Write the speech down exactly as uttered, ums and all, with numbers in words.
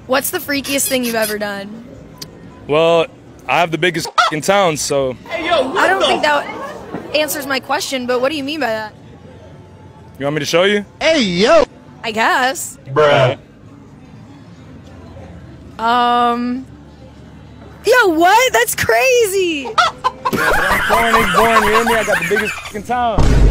What's the freakiest thing you've ever done? Well, I have the biggest in town, so. Hey, yo, what I don't the think that answers my question, but what do you mean by that? You want me to show you? Hey, yo. I guess. Bruh. Um. Yo, what? That's crazy. Yeah, but I'm born, born, you hear me? I got the biggest in town.